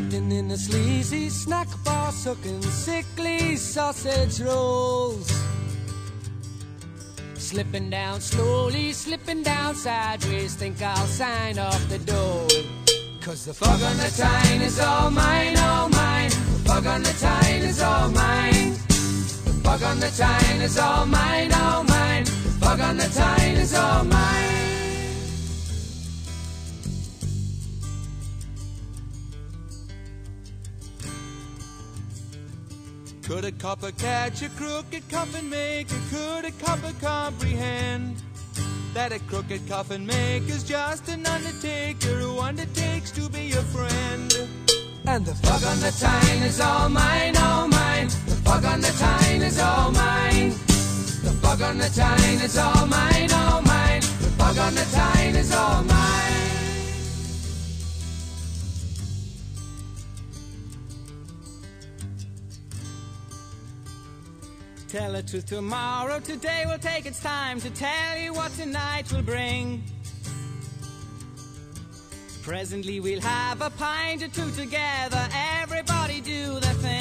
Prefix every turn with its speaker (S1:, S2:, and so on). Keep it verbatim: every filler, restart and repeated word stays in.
S1: Sitting in a sleazy snack bar, sucking sickly sausage rolls. Slipping down slowly, slipping down sideways, think I'll sign off the door. Cause the fog on the Tyne is all mine, all mine. The fog on the Tyne is all mine. The fog on the Tyne is all mine, all mine. The fog on the Tyne is all mine.
S2: Could a copper catch a crooked coffin maker? Could a copper comprehend that a crooked coffin maker's just an undertaker who undertakes to be your friend?
S1: And the fog on the Tyne is all mine, all mine. The fog on the Tyne is all mine. The fog on the Tyne is all mine, all mine. The fog on the Tyne is all mine.
S3: Tell the truth tomorrow, today will take its time to tell you what tonight will bring. Presently we'll have a pint or two together, everybody do their thing.